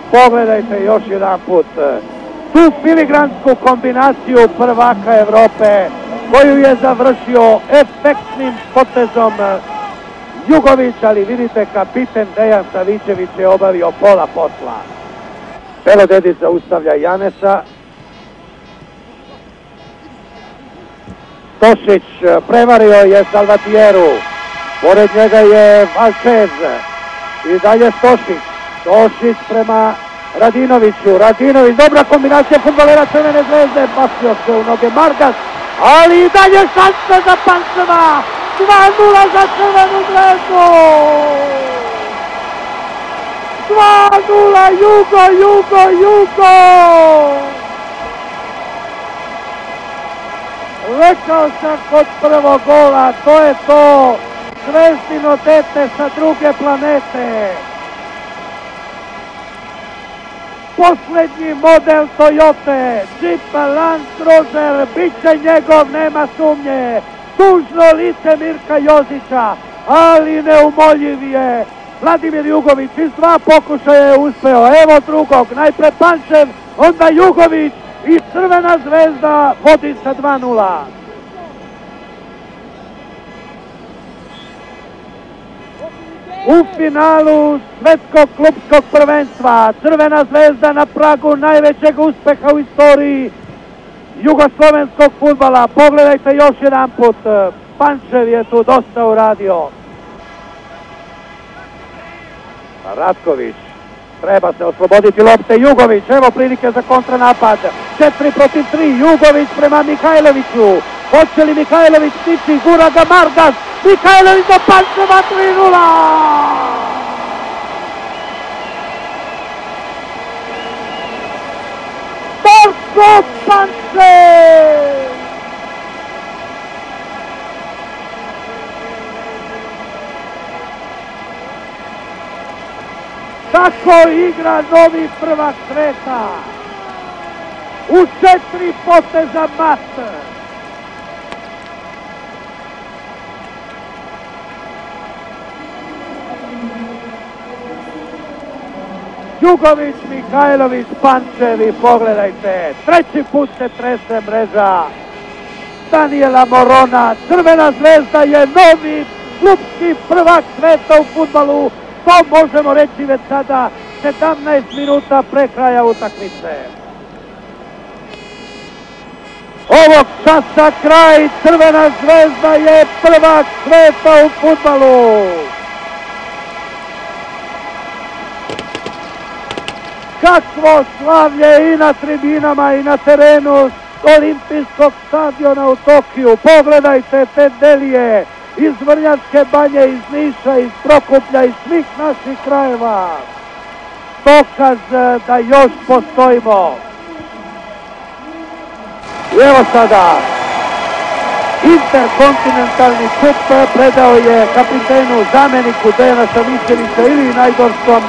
Pogledajte još jedan put tu filigransku kombinaciju prvaka Evrope koju je završio efektnim potezom Jugović, ali vidite, kapiten Dejan Savićević je obavio pola posla. Pero Dedić zaustavlja Janesa. Tošić prevario je Salvatieru. Pored njega je Valčez. I dalje Tošić. Tošić prema Radinoviću. Radinović, dobra kombinacija fudbalera Crvene zvezde. Basio se u noge Margas. Ali i dalje šansa za Pančeva. 2:0 za Crvenu zvezdu. 2:0, Jugo! Rekao sam kod prvog gola, to je to. Zvezdino dete sa druge planete. Posljednji model Toyote, Jeep Land Cruiser, bit će njegov, nema sumnje. Tužno lice Mirka Jozića, ali neumoljiv je Vladimir Jugović. Iz 2 pokušaja je uspeo, evo drugog, najpre Pančev, onda Jugović i Crvena zvezda vodi sa 2:0. U finalu svetskog klupskog prvenstva Crvena zvezda na pragu najvećeg uspeha u istoriji jugoslovenskog fudbala. Pogledajte još jedan put, Pančev je tu dosta uradio. Ratković, treba se osloboditi lopte. Jugović, evo prilike za kontranapad. 4 protiv 3, Jugović prema Mihajloviću. Hoće li Mihajlović stići, gura ga Margas. Mihajlović do Pančeva, 3:0. Darko Pančev! Tako igra novi prvak sveta. U 4 poteza mat. Jugović, Mihajlović, Pančev i pogledajte, 3. put se trese mreža Daniela Morona. Crvena zvezda je novi klupski prvak sveta u fudbalu. To možemo reći već sada, 17 minuta pre kraja utakmice. Ovog časa kraj, Crvena zvezda je prvak sveta u fudbalu. Kakvo slavlje i na tribinama i na terenu olimpijskog stadiona u Tokiju. Pogledajte te delije iz Vrnjačke banje, iz Niša, iz Prokuplja, iz svih naših krajeva. Dokaz da još postojimo. I evo sada, Interkontinentalni kup predao je kapitenu, zamjeniku Dejana Savićevića ili najgorskom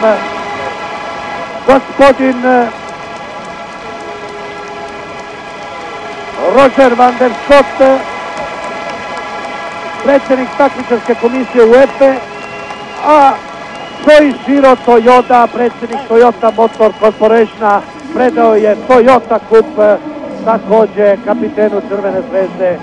gospodin Roger van der Schot, predsjednik takmičarske komisije UEFA, a Soichiro Toyoda, predsjednik Toyota Motor Corporationa, predao je Toyota kup također kapitenu Crvene zvezde.